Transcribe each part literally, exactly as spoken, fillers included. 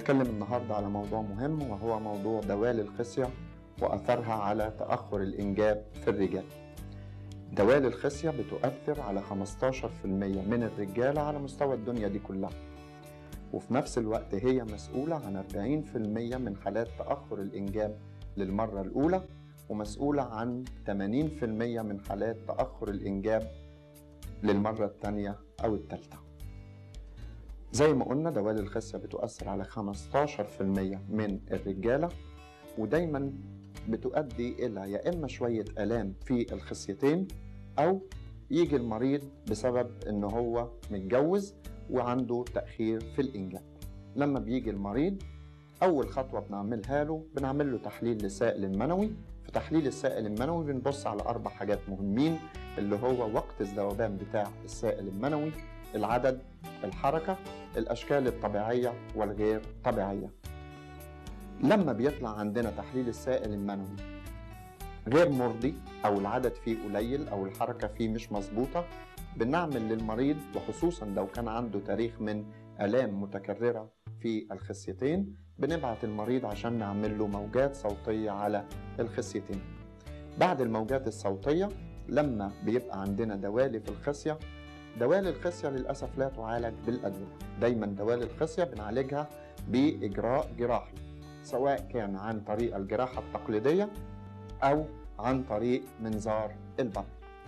هنتكلم النهاردة على موضوع مهم، وهو موضوع دوالي الخصية وأثرها على تأخر الإنجاب في الرجال. دوالي الخصية بتؤثر على خمستاشر في المية من الرجالة على مستوى الدنيا دي كلها، وفي نفس الوقت هي مسؤولة عن أربعين في المية من حالات تأخر الإنجاب للمرة الأولى، ومسؤولة عن ثمانين في المية من حالات تأخر الإنجاب للمرة الثانية أو الثالثة. زي ما قلنا دوالي الخصية بتؤثر على خمستاشر في المية من الرجالة، ودايما بتؤدي إلى يا إما شوية آلام في الخصيتين، أو يجي المريض بسبب إن هو متجوز وعنده تأخير في الإنجاب. لما بيجي المريض أول خطوة بنعملها له بنعمل له تحليل للسائل المنوي. في تحليل السائل المنوي بنبص على أربع حاجات مهمين، اللي هو وقت الذوبان بتاع السائل المنوي، العدد، الحركة، الأشكال الطبيعية والغير طبيعية. لما بيطلع عندنا تحليل السائل المنوي غير مرضي، أو العدد فيه قليل أو الحركة فيه مش مظبوطة، بنعمل للمريض، وخصوصا لو كان عنده تاريخ من آلام متكررة في الخصيتين، بنبعت المريض عشان نعمل له موجات صوتية على الخصيتين. بعد الموجات الصوتية، لما بيبقى عندنا دوالي في الخصية، دوالي الخصية للأسف لا تعالج بالأدوية. دايما دوالي الخصية بنعالجها بإجراء جراحي، سواء كان عن طريق الجراحة التقليدية أو عن طريق منظار البطن.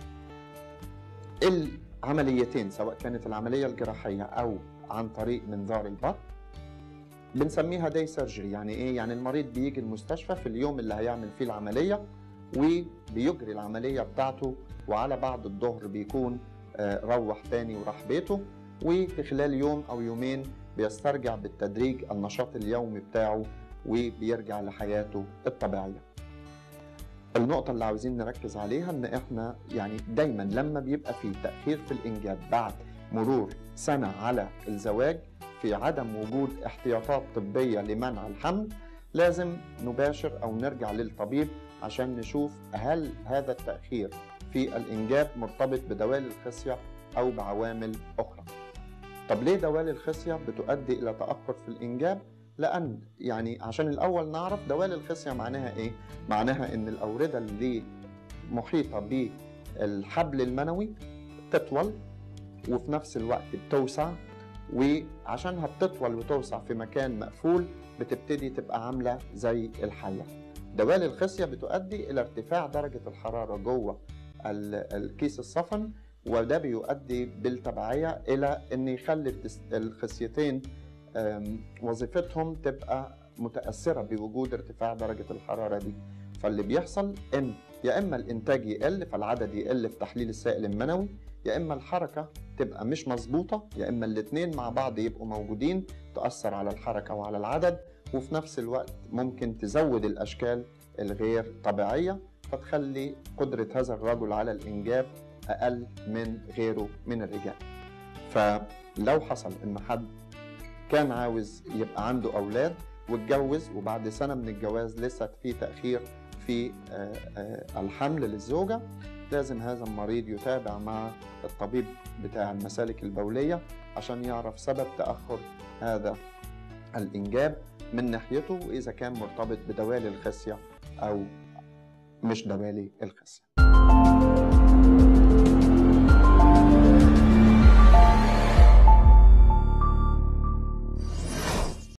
العمليتين سواء كانت العملية الجراحية أو عن طريق منظار البطن بنسميها داي سيرجري. يعني إيه؟ يعني المريض بيجي المستشفى في اليوم اللي هيعمل فيه العملية، وبيجري العملية بتاعته، وعلى بعد الظهر بيكون روح تاني وراح بيته، وفي خلال يوم أو يومين بيسترجع بالتدريج النشاط اليومي بتاعه وبيرجع لحياته الطبيعية. النقطة اللي عاوزين نركز عليها إن إحنا يعني دايما لما بيبقى فيه تأخير في الإنجاب بعد مرور سنة على الزواج، في عدم وجود احتياطات طبية لمنع الحمل، لازم نباشر أو نرجع للطبيب عشان نشوف هل هذا التأخير في الإنجاب مرتبط بدوالي الخصية أو بعوامل أخرى. طب ليه دوالي الخصية بتؤدي إلى تأخر في الإنجاب؟ لأن يعني عشان الأول نعرف دوالي الخصية معناها إيه؟ معناها إن الأوردة اللي محيطة بالحبل المنوي تطول، وفي نفس الوقت بتوسع، وعشانها بتطول وتوسع في مكان مقفول بتبتدي تبقى عاملة زي الحية. دوالي الخصية بتؤدي إلى ارتفاع درجة الحرارة جوه الكيس الصفن، وده بيؤدي بالتبعية إلى أن يخلي الخصيتين وظيفتهم تبقى متأثرة بوجود ارتفاع درجة الحرارة دي. فاللي بيحصل إن يا إما الإنتاج يقل، فالعدد يقل في تحليل السائل المنوي، يا إما الحركة تبقى مش مظبوطة، يا إما الاتنين مع بعض يبقوا موجودين تأثر على الحركة وعلى العدد، وفي نفس الوقت ممكن تزود الأشكال الغير طبيعية، فتخلي قدرة هذا الرجل على الإنجاب أقل من غيره من الرجال. فلو حصل إن حد كان عاوز يبقى عنده أولاد واتجوز، وبعد سنة من الجواز لسه في تأخير في الحمل للزوجة، لازم هذا المريض يتابع مع الطبيب بتاع المسالك البولية عشان يعرف سبب تأخر هذا الإنجاب من ناحيته، وإذا كان مرتبط بدوالي الخصية أو مش دوالي الخصية.